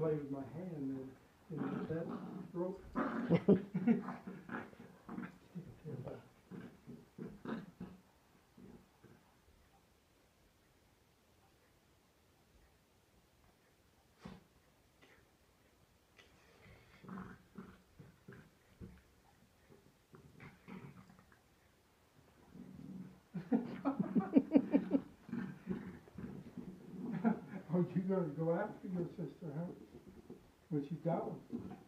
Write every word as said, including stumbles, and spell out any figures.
play with my hand and, you know, that rope. Oh, you gonna go after your sister, huh? When she's gone.